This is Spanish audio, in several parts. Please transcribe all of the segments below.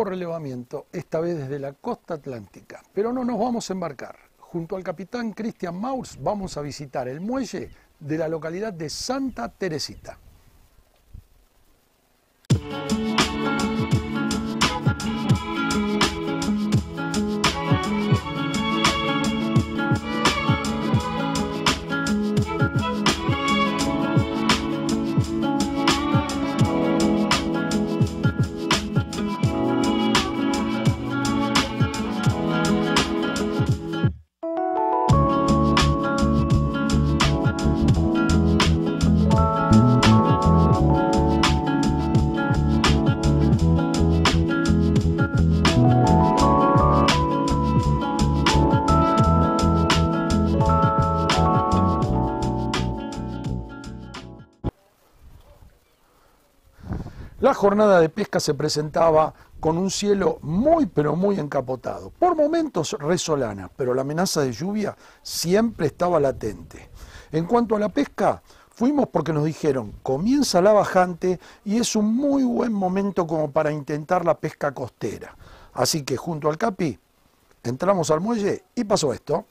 nuevo relevamiento, esta vez desde la costa atlántica. Pero no nos vamos a embarcar. Junto al capitán Christian Maurs vamos a visitar el muelle de la localidad de Santa Teresita. La jornada de pesca se presentaba con un cielo muy pero muy encapotado. Por momentos resolana, pero la amenaza de lluvia siempre estaba latente. En cuanto a la pesca, fuimos porque nos dijeron, comienza la bajante y es un muy buen momento como para intentar la pesca costera. Así que junto al Capi, entramos al muelle y pasó esto.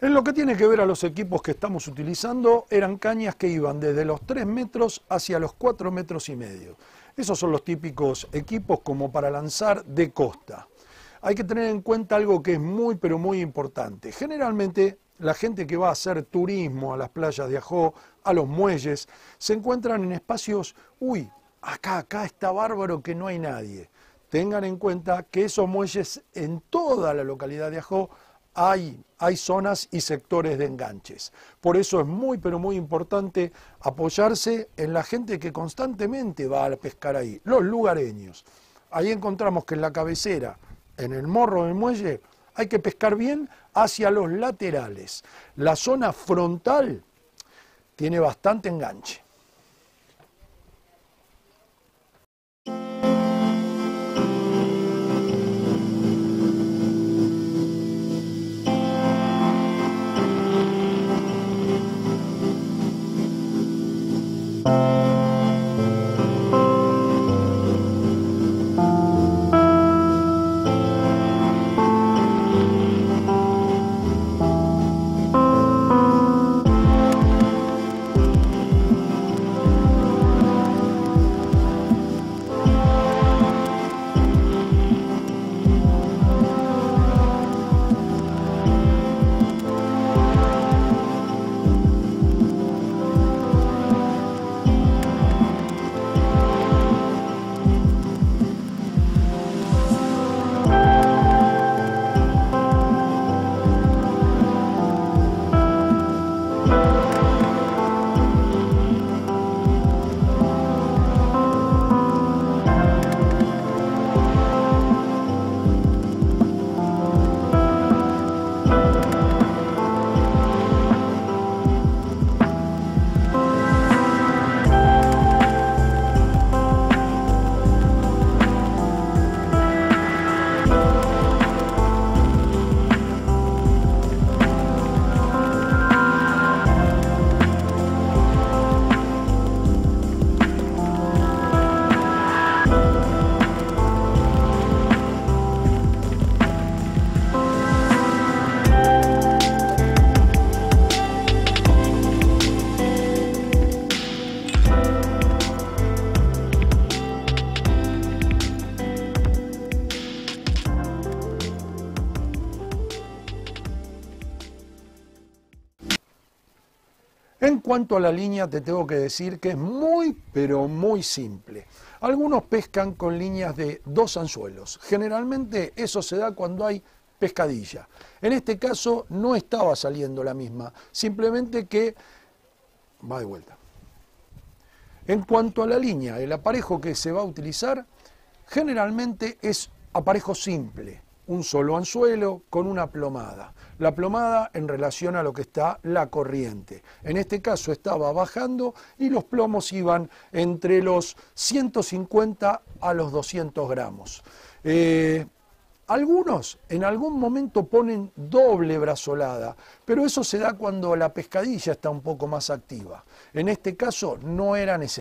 En lo que tiene que ver a los equipos que estamos utilizando, eran cañas que iban desde los 3 metros hacia los 4 metros y medio. Esos son los típicos equipos como para lanzar de costa. Hay que tener en cuenta algo que es muy pero muy importante. Generalmente la gente que va a hacer turismo a las playas de Ajó, a los muelles, se encuentran en espacios, acá está bárbaro que no hay nadie. Tengan en cuenta que esos muelles en toda la localidad de Ajó hay zonas y sectores de enganches. Por eso es muy pero muy importante apoyarse en la gente que constantemente va a pescar ahí, los lugareños. Ahí encontramos que en la cabecera, en el morro del muelle, hay que pescar bien hacia los laterales. La zona frontal tiene bastante enganche. En cuanto a la línea, te tengo que decir que es muy, pero muy simple. Algunos pescan con líneas de 2 anzuelos. Generalmente eso se da cuando hay pescadilla. En este caso no estaba saliendo la misma, simplemente que va de vuelta. En cuanto a la línea, el aparejo que se va a utilizar generalmente es aparejo simple. Un solo anzuelo con una plomada. La plomada en relación a lo que está la corriente. En este caso estaba bajando y los plomos iban entre los 150 a los 200 gramos. Algunos en algún momento ponen doble brazolada, pero eso se da cuando la pescadilla está un poco más activa. En este caso no era necesario.